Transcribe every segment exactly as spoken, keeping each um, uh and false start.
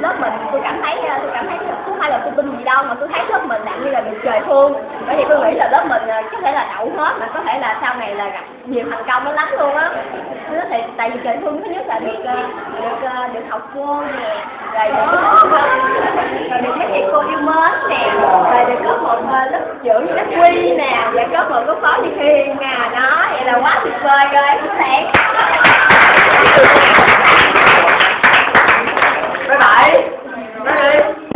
lớp mình tôi cảm thấy tôi cảm thấy không phải là tôi tin gì đâu, mà tôi thấy lớp mình dạng như là được trời thương. Bởi vì tôi nghĩ là lớp mình có thể là đậu hết, mà có thể là sau này là gặp nhiều thành công nó lắm luôn á. Thì tại vì trời thương thứ nhất là được được được học cô nè, rồi được được các thầy cô yêu mến nè, rồi được có một lớp trưởng như các Quy nè, và có một lớp phó như Hiền nè, đó vậy là quá tuyệt vời rồi các bạn. Các bạn, nói đi.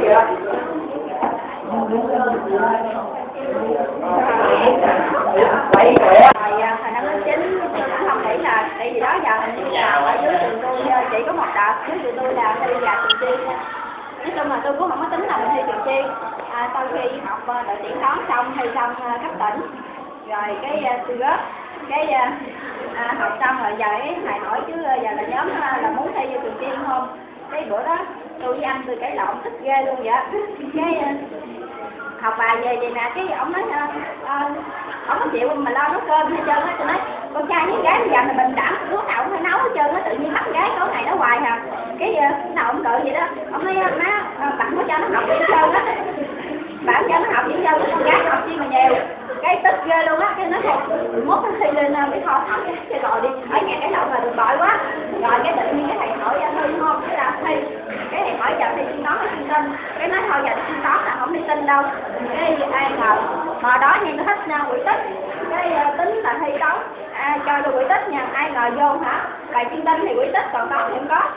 Quậy quẹ. Hồi năm lớp chín thì cũng không nghĩ là, tại vì đó giờ hình như là ở dưới trường tôi chỉ có một đợt, dưới trường tôi là thi và trường chuyên. Nói chung là tôi cũng không có tính là mình thi trường chuyên. À, sau khi học đội tuyển toán xong, thi xong cấp tỉnh, rồi cái tôi rớt, cái à, học xong rồi giờ cái thầy hỏi chứ giờ là nhóm là muốn thi vô trường chuyên không? Cái bữa đó tôi với anh tôi cãi lộn thích ghê luôn vậy. Cái học bài về vậy nè, cái ông nói ông có chịu mà lo nấu cơm hết trơn á. Tôi nói con trai với gái bây giờ là bình đẳng, lúc nào cũng phải nấu hết trơn á, tự nhiên bắt gái tối ngày đó hoài hả? Cái nào ông cự vậy đó, ông nói má bạn có cho nó học vậy hết trơn á, bạn cho nó học vậy hết trơn, con gái học chi mà nhiều. Cái tức ghê luôn á, cái nói thôi mốt nó thi lên cái kho thóc cái rồi đi ở nhà cái lộn là được bội quá. Rồi cái tự nhiên cái thầy hỏi ra thi không, cái là thi, cái thầy hỏi giờ thi chuyên toán hay chuyên tin, cái nói thôi giờ chuyên toán là không đi tin đâu. Cái ai ngờ hồi đó nha, nó thích uh, quỹ tích, cái uh, tính là thi toán à, cho tôi quỹ tích nha, ai ngờ vô hả bài chuyên tin thì quỹ tích còn toán thì không có.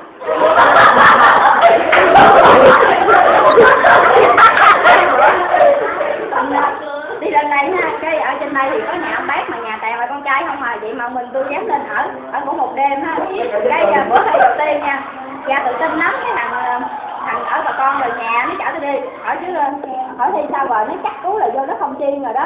Đi lên đây ha, cái ở trên đây thì có nhà ông bác mà nhà toàn là con trai không à, vậy mà mình tôi dám lên ở ở ngủ một đêm ha. Cái uh, bữa thi đầu tiên nha, ra tự tin lắm, cái thằng thằng ở bà con rồi nhà nó chở tôi đi hỏi chứ hỏi thi sao rồi, nó chắc cú là vô nó không chiên rồi đó.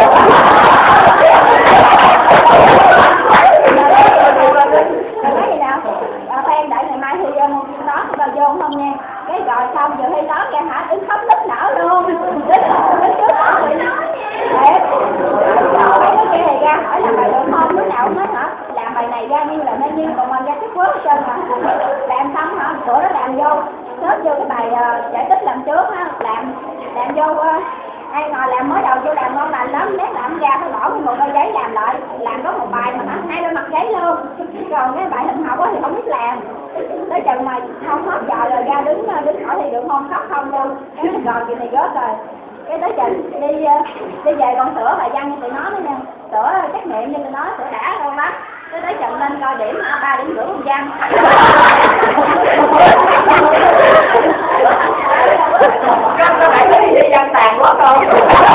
Rồi nói gì nào Phan đợi ngày mai thi môn chuyên toán tao vô không nha. Cái rồi xong giờ thi toán ra hả, đứng khóc nức nở luôn, đứng đứng trước đó bị nói nha. Rồi nó kia này ra hỏi làm bài được không, lúc nào cũng nói hả làm bài này ra như là nên như, còn mình ra cái quớt hết trơn mà. Làm xong hả, bữa đó làm vô xếp vô cái bài uh, giải tích làm trước á, làm làm vô uh, ai ngồi làm mới đầu vô làm ngon lành lắm, nét làm ra phải bỏ một đôi giấy làm lại, làm có một bài mà hả hai đôi mặt giấy luôn. Còn cái bài hình học á thì không biết làm, tới chừng mà không hết giờ rồi ra đứng đứng hỏi thì được không, khóc không luôn. Cái rồi chuyện này rớt rồi. Cái tới chừng đi đi về còn sửa bài văn như tụi nó nữa nha, sửa trắc nghiệm như tụi nó, sửa đã luôn lắm. Tới tới chừng lên coi điểm ba điểm rưỡi con văn. Các bạn thấy đi văn tàn quá con.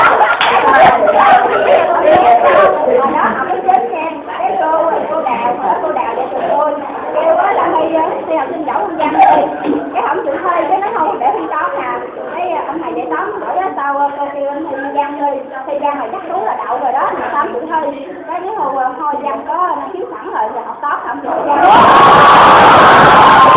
Hồi đó học cái chết nha, cái cô cô đào cô đào để tụi tôi kêu á là thi thi học sinh giỏi con văn đi, cái không chịu thi, cái nó không để thi toán à. Cái ông thầy dạy toán hỏi á sao cô kêu anh thi văn đi, thi văn là chắc đúng là đậu rồi đó, mà sao không chịu thi. Cái nếu hồi thôi văn có năng khiếu sẵn rồi thì học toán không chịu thi.